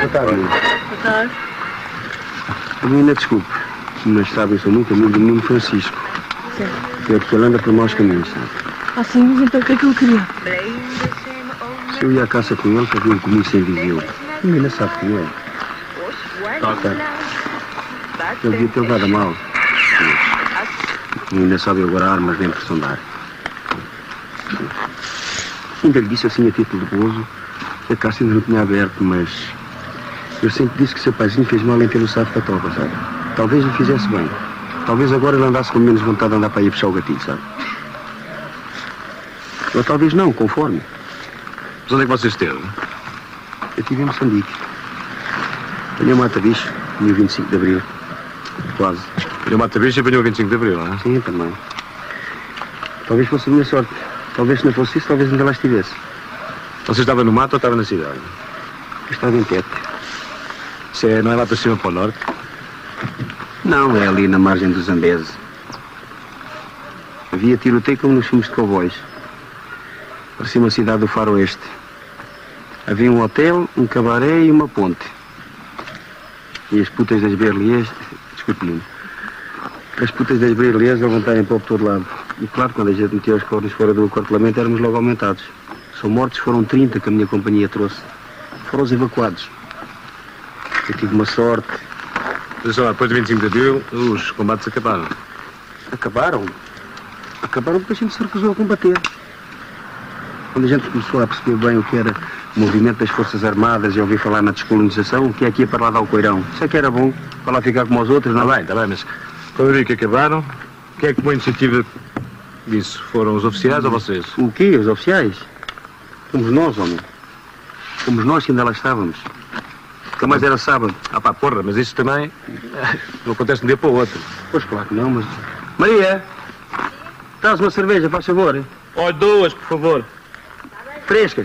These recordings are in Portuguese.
Boa tarde. Boa tarde. Menina, desculpe, mas sabe, eu sou muito amigo do menino Francisco. Certo. Que é porque ele anda por maus caminhos, sabe? Ah, sim, mas então o que é que ele queria? Se eu ia à caça com ele, fazia comigo sem Viseu. A menina sabe como é. Sabe? Ele devia ter levado a mal. A menina sabe agora armas de impressão de ar. Ainda lhe disse assim a título de gozo que a caça ainda não tinha aberto, mas eu sempre disse que seu paizinho fez mal em ter o sapo para a toba, sabe? Talvez lhe fizesse bem. Talvez agora ele andasse com menos vontade de andar para ir puxar o gatilho, sabe? Ou talvez não, conforme. Mas onde é que você esteve? Eu estive em Moçambique. Apanhei uma mata-bicho no 25 de Abril. Quase. Ele mata bicho e apanhou o 25 de Abril, não é? Sim, também. Talvez fosse a minha sorte. Talvez se não fosse isso, talvez ainda lá estivesse. Você estava no mato ou estava na cidade? Eu estava em Tete. Não é lá para cima, para o norte? Não, é ali na margem do Zambeze. Havia tiroteio como nos filmes de cowboys. Parecia uma cidade do faroeste. Havia um hotel, um cabaré e uma ponte. E as putas das berlias... Desculpe-me. As putas das berlias levantarem para todo lado. E claro, quando a gente metia os cornos fora do acortelamento, éramos logo aumentados. São mortos, foram 30 que a minha companhia trouxe. Foram os evacuados. Eu tive uma sorte. Mas, lá, depois do 25 de Abril, os combates acabaram. Acabaram? Acabaram porque a gente se recusou a combater. Quando a gente começou a perceber bem o que era o movimento das Forças Armadas e ouvir falar na descolonização, o que é que ia para lá dar o coirão? Isso é que era bom, para lá ficar como os outros, não? Está bem, mas quando eu vi que acabaram, quem é que tomou a iniciativa disso? Foram os oficiais ou vocês? O quê? Os oficiais? Fomos nós, homem. Fomos nós que ainda lá estávamos. Nunca mais era sábado. Ah pá, porra, mas isso também não acontece de um dia para o outro. Pois claro que não, mas... Maria, traz uma cerveja, faz favor. Olha, 2, por favor. Frescas.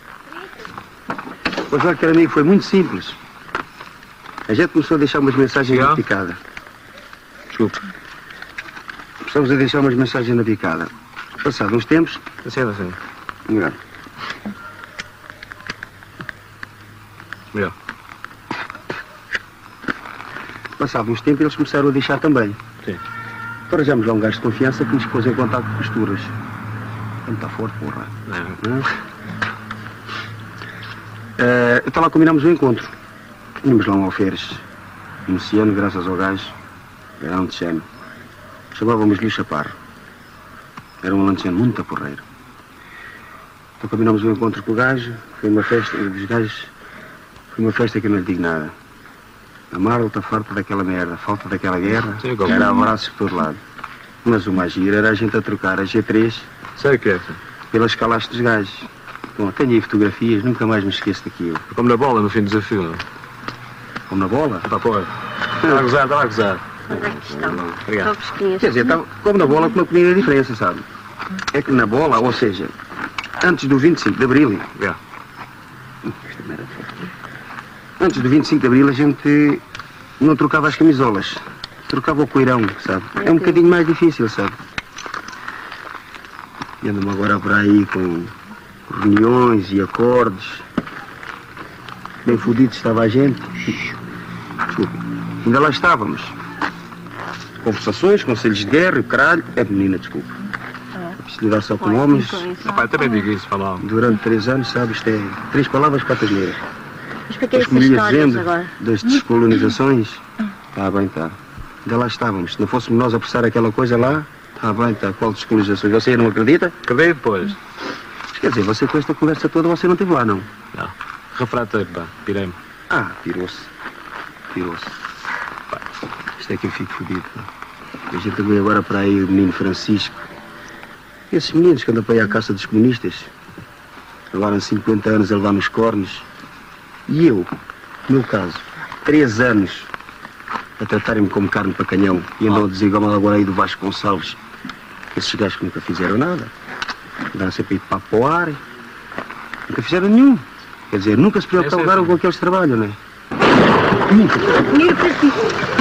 Pois olha, caro amigo, foi muito simples. A gente começou a deixar umas mensagens na picada. Desculpe. Começamos a deixar umas mensagens na picada. Passado uns tempos... Assim. Melhor. Melhor. Passado uns tempos, eles começaram a deixar também. Sim. Arranjámos lá um gajo de confiança que nos pôs em contato com posturas. Ele está forte, porra. Então lá combinámos um encontro. Tínhamos lá um alferes. Um oceano, graças ao gajo. Era um de chamávamos-lhe o Chaparro. Era um lanchano muito porreiro. Então combinámos um encontro com o gajo. Foi uma festa dos gajos. Foi uma festa que eu não lhe digo nada. A Marla está farta daquela merda, falta daquela guerra. Sim, era abraços por todo lado. Mas o mais giro era a gente a trocar a G3 Sei o que é. pelas calaste dos gajos. Bom, tenho aí fotografias, nunca mais me esqueço daquilo. Como na bola, no fim do desafio, não? Como na bola? Pá, porra. Estava a gozar, estava a gozar. Onde é que estão? Obrigado. Quer dizer, como na bola, com uma pequena diferença, sabe? É que na bola, ou seja, antes do 25 de Abril... Yeah. Antes do 25 de Abril a gente não trocava as camisolas. Trocava o coirão, sabe? É um bocadinho mais difícil, sabe? E andamos agora por aí com reuniões e acordes. Bem fodido estava a gente. Desculpe. Ainda lá estávamos. Conversações, conselhos de guerra, o caralho. É menina, desculpe. A possibilidade só com homens. Pá, eu também digo isso, falar. Durante 3 anos, sabe? Isto é 3 palavras, 4 asneiras. Mas para que As essas que me ia histórias dizendo agora? das descolonizações, está bem, está. Ainda lá estávamos. Se não fôssemos nós a prestar aquela coisa lá, está bem, está. Qual descolonizações? Você não acredita? Acabei depois. Quer dizer, você com esta conversa toda, você não esteve lá, não? Não. Refrateiro, pá. Pirei-me. Ah, pirou-se. Pirou-se. Isto é que eu fico fodido, pá. A gente veio agora para aí o menino Francisco. Esses meninos que andam para aí à caça dos comunistas. Levaram 50 anos a levar nos cornos. E eu, no meu caso, 3 anos a tratarem-me como carne para canhão e andam a dizer igual agora aí do Vasco Gonçalves. Esses gajos que nunca fizeram nada. Andaram sempre aí de papo para o ar. Nunca fizeram nenhum. Quer dizer, nunca se preocuparam com aqueles trabalhos, não é? Nunca. Menino Francisco.